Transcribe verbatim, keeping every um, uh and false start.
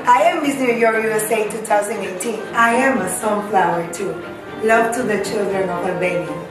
I am Miss New York U S A twenty eighteen. I am a sunflower too. Love to the children of Albania.